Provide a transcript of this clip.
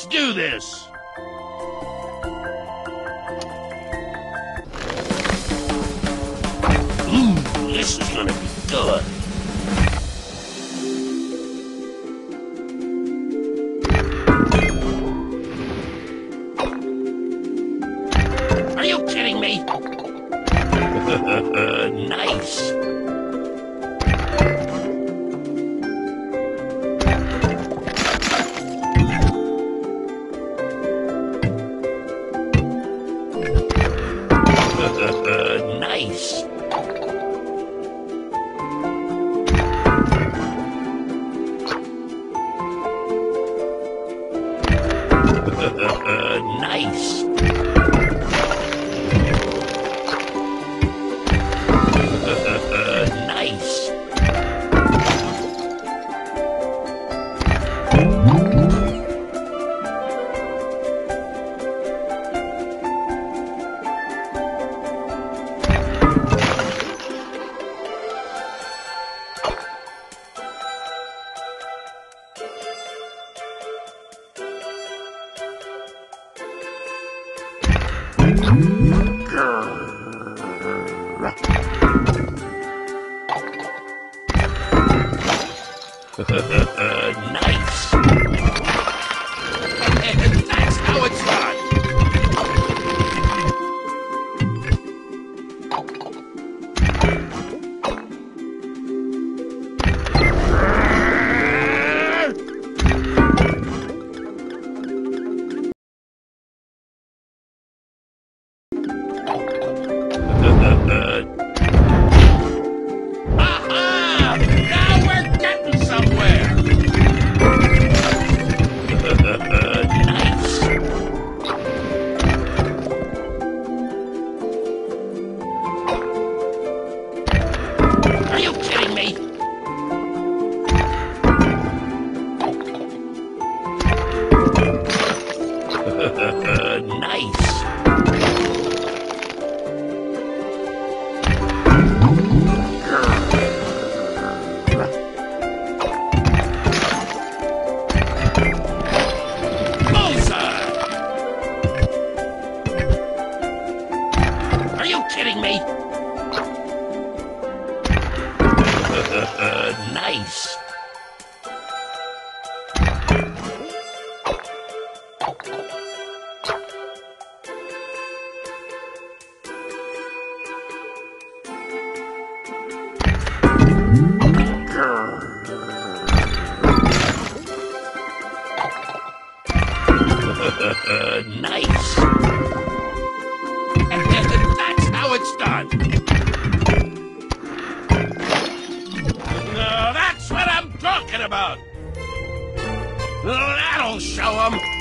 Let's do this! This is gonna be good. Are you kidding me? Nice. Nice. Nice. Nice. Nice. And that's how it's done. Aha! Now we're getting somewhere. Nice. Are you kidding me? Nice. Are you kidding me? Nice. Nice. And that's how it's done. That's what I'm talking about. That'll show 'em.